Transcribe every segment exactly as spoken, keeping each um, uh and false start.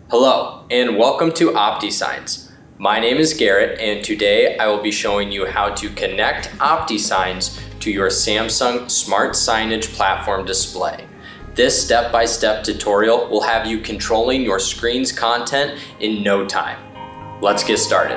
Hello, and welcome to OptiSigns. My name is Garrett, and today I will be showing you how to connect OptiSigns to your Samsung Smart Signage platform display. This step-by-step tutorial will have you controlling your screen's content in no time. Let's get started.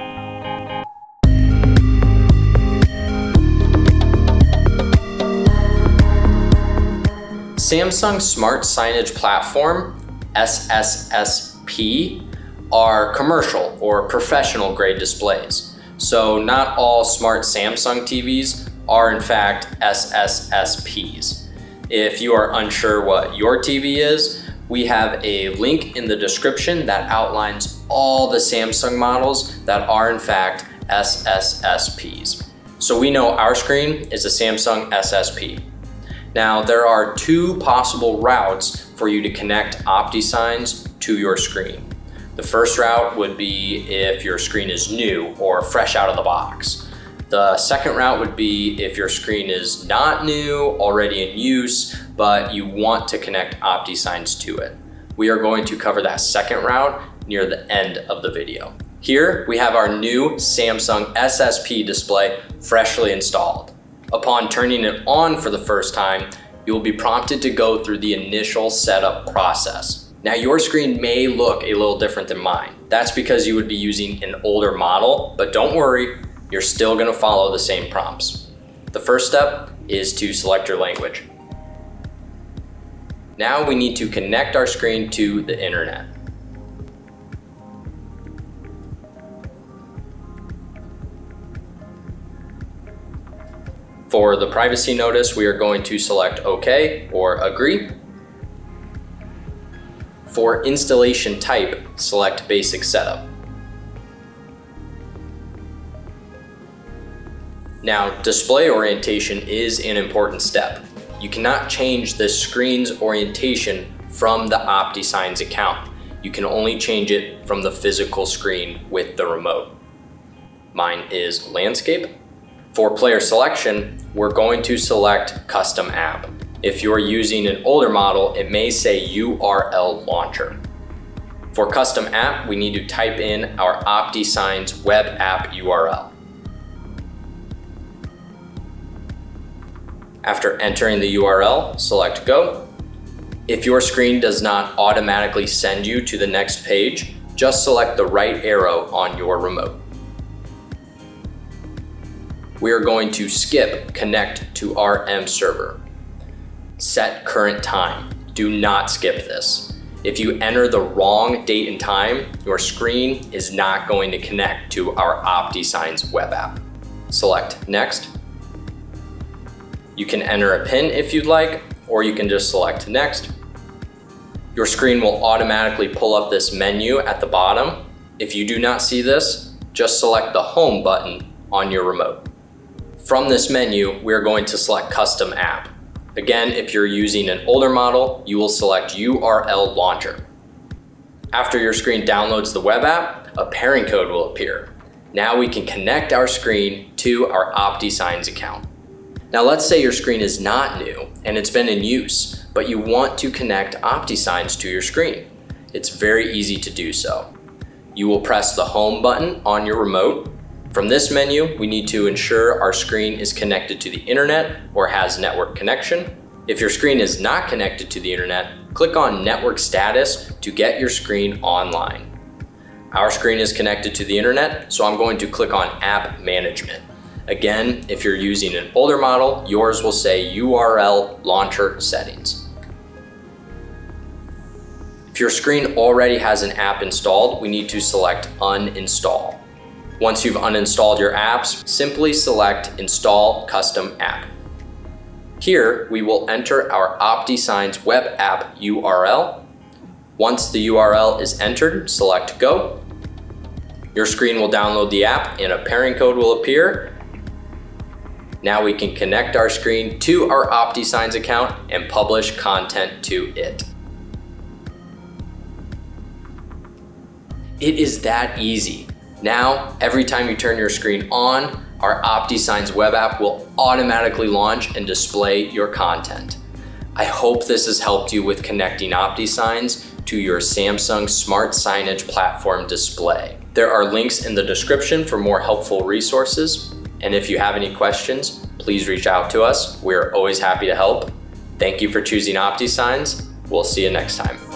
Samsung Smart Signage Platform, S S S P, are commercial or professional grade displays. So not all smart Samsung T Vs are in fact S S S Ps. If you are unsure what your T V is, we have a link in the description that outlines all the Samsung models that are in fact S S S Ps. So we know our screen is a Samsung S S P. Now, there are two possible routes for you to connect OptiSigns to your screen. The first route would be if your screen is new or fresh out of the box. The second route would be if your screen is not new, already in use, but you want to connect OptiSigns to it. We are going to cover that second route near the end of the video. Here, we have our new Samsung S S P display freshly installed. Upon turning it on for the first time, you will be prompted to go through the initial setup process. Now, your screen may look a little different than mine. That's because you would be using an older model, but don't worry, you're still gonna follow the same prompts. The first step is to select your language. Now we need to connect our screen to the internet. For the privacy notice, we are going to select OK or Agree. For installation type, select Basic Setup. Now, display orientation is an important step. You cannot change the screen's orientation from the OptiSigns account. You can only change it from the physical screen with the remote. Mine is Landscape. For player selection, we're going to select Custom App. If you're using an older model, it may say U R L Launcher. For Custom App, we need to type in our OptiSigns web app U R L. After entering the U R L, select Go. If your screen does not automatically send you to the next page, just select the right arrow on your remote. We are going to skip Connect to R M Server. Set current time. Do not skip this. If you enter the wrong date and time, your screen is not going to connect to our OptiSigns web app. Select Next. You can enter a PIN if you'd like, or you can just select Next. Your screen will automatically pull up this menu at the bottom. If you do not see this, just select the Home button on your remote. From this menu, we're going to select Custom App. Again, if you're using an older model, you will select U R L Launcher. After your screen downloads the web app, a pairing code will appear. Now we can connect our screen to our OptiSigns account. Now let's say your screen is not new and it's been in use, but you want to connect OptiSigns to your screen. It's very easy to do so. You will press the Home button on your remote. From this menu, we need to ensure our screen is connected to the internet or has network connection. If your screen is not connected to the internet, click on Network Status to get your screen online. Our screen is connected to the internet, so I'm going to click on App Management. Again, if you're using an older model, yours will say U R L Launcher Settings. If your screen already has an app installed, we need to select Uninstall. Once you've uninstalled your apps, simply select Install Custom App. Here, we will enter our OptiSigns web app U R L. Once the U R L is entered, select Go. Your screen will download the app and a pairing code will appear. Now we can connect our screen to our OptiSigns account and publish content to it. It is that easy. Now, every time you turn your screen on, our OptiSigns web app will automatically launch and display your content. I hope this has helped you with connecting OptiSigns to your Samsung Smart Signage platform display. There are links in the description for more helpful resources. And if you have any questions, please reach out to us. We're always happy to help. Thank you for choosing OptiSigns. We'll see you next time.